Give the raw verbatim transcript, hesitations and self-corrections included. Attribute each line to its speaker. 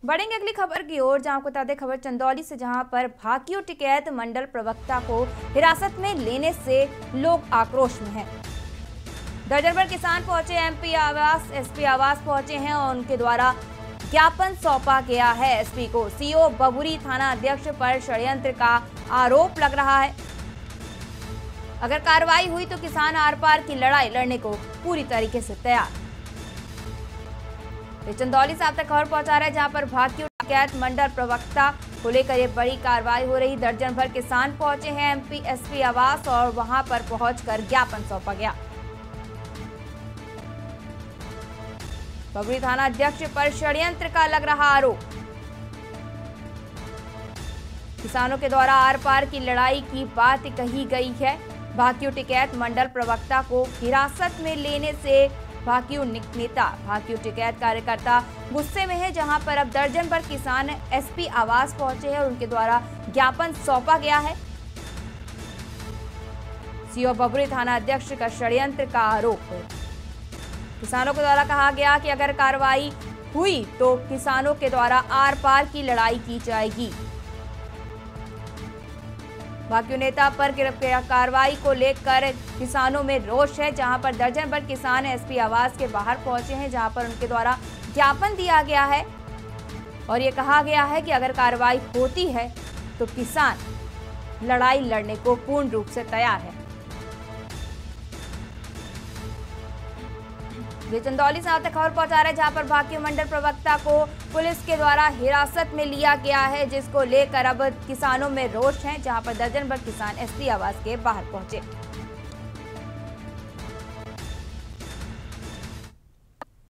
Speaker 1: बढ़ेंगे अगली खबर की ओर, जहां आपको बता दें खबर चंदौली से, जहां पर भाकियू टिकैत मंडल प्रवक्ता को हिरासत में लेने से लोग आक्रोश में हैं। दर्जन भर किसान पहुंचे एमपी आवास, एसपी आवास पहुंचे हैं और उनके द्वारा ज्ञापन सौंपा गया है एसपी को। सीओ बबुरी थाना अध्यक्ष पर षड्यंत्र का आरोप लग रहा है। अगर कार्रवाई हुई तो किसान आर पार की लड़ाई लड़ने को पूरी तरीके से तैयार। चंदौली से आप तक खबर पहुंचा रहे हैं, जहां पर भाकियू टिकैत मंडल प्रवक्ता को लेकर ये बड़ी कार्रवाई हो रही। दर्जन भर किसान पहुंचे हैं एमपी एसपी आवास और वहां पर पहुंचकर ज्ञापन सौंपा गया। बबुरी थाना अध्यक्ष पर षड्यंत्र का लग रहा आरोप। किसानों के द्वारा आर पार की लड़ाई की बात कही गई है। भाकियू टिकैत मंडल प्रवक्ता को हिरासत में लेने से भाकियू नेता, भाकियू टिकैत कार्यकर्ता गुस्से में है, जहां पर अब दर्जन भर किसान एसपी आवास पहुंचे हैं और उनके द्वारा ज्ञापन सौंपा गया है। सीओ बबुरी थाना अध्यक्ष का षड्यंत्र का आरोप है। किसानों के द्वारा कहा गया कि अगर कार्रवाई हुई तो किसानों के द्वारा आर पार की लड़ाई की जाएगी। भाकियू नेता पर कार्रवाई को लेकर किसानों में रोष है, जहां पर दर्जन भर किसान एसपी आवास के बाहर पहुंचे हैं, जहां पर उनके द्वारा ज्ञापन दिया गया है और ये कहा गया है कि अगर कार्रवाई होती है तो किसान लड़ाई लड़ने को पूर्ण रूप से तैयार है। वे चंदौली से आप तक खबर पहुंचा रहे हैं, जहां पर भाकियू मंडल प्रवक्ता को पुलिस के द्वारा हिरासत में लिया गया है, जिसको लेकर अब किसानों में रोष है, जहां पर दर्जन भर किसान एसपी आवास के बाहर पहुंचे।